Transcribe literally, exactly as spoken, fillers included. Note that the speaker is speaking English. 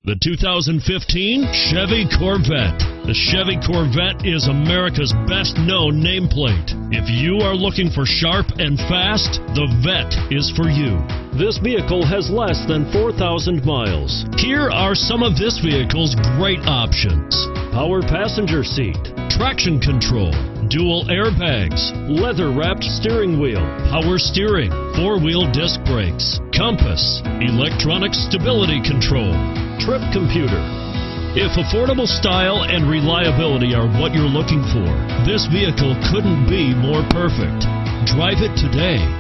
The two thousand fifteen Chevy Corvette. The Chevy Corvette is America's best-known nameplate. If you are looking for sharp and fast, the Vette is for you. This vehicle has less than four thousand miles. Here are some of this vehicle's great options: power passenger seat, traction control, dual airbags, leather-wrapped steering wheel, power steering, four-wheel disc brakes, compass, electronic stability control, trip computer. If affordable style and reliability are what you're looking for, this vehicle couldn't be more perfect. Drive it today.